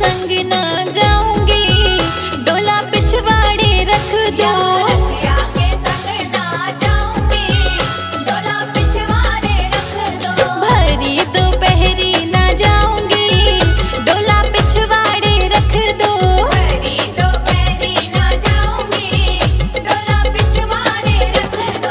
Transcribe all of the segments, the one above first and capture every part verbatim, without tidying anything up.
संग ना जाऊंगी, डोला पिछवाड़े रख दो। रसिया के संग ना जाऊंगी, डोला पिछवाड़े रख दो। भरी दोपहरी ना जाऊंगी, डोला पिछवाड़े रख दो। भरी दोपहरी ना जाऊंगी, डोला पिछवाड़े रख दो।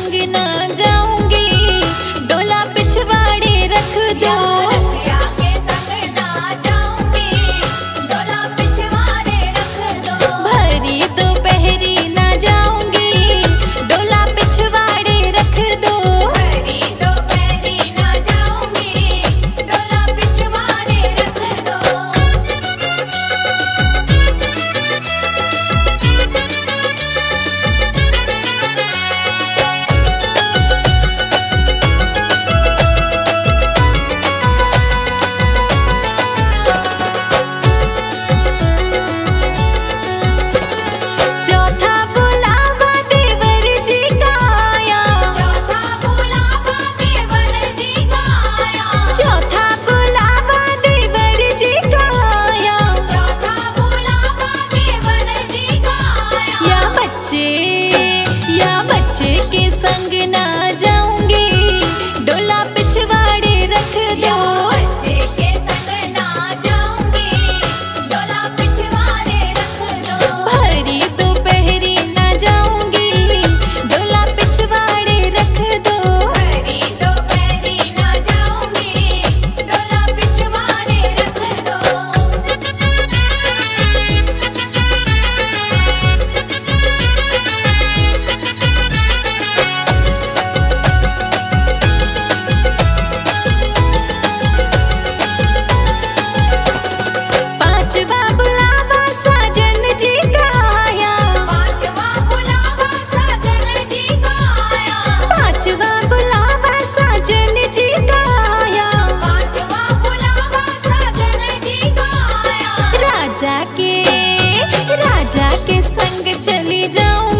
संग ना जाऊंगी, डोला पिछवाड़े रख दो। रसिया के संग ना जाऊंगी, डोला पिछवाड़े रख दो। भरी दोपहरी ना जाऊंगी, डोला पिछवाड़े रख दो। भरी दोपहरी ना जाऊंगी, डोला पिछवाड़े रख दो। चौथा बुलावा देवर जी का आया, चौथा बुलावा देवर जी का आया, चौथा बुलावा देवर जी का आया। चौथा बुलावा देवर जी का आया। या बच्चे या बच्चे के संग ना जाऊंगी, डोला पिछवाड़े रख दो। बच्चे के संग ना जाऊंगी, डोला पिछवाड़े रख दो। भरी दोपहरी ना जाऊंगी, डोला पिछवाड़े रख दो। भरी दोपहरी ना जाऊंगी, डोला पिछवाड़े रख दो। पांचवा बुलावा साजन जी का आया, पांचवा बुलावा साजन जी का आया। पांचवा बुलावा साजन जी का आया। पांचवा बुलावा साजन जी का आया। राजा के राजा के संग चली जाऊं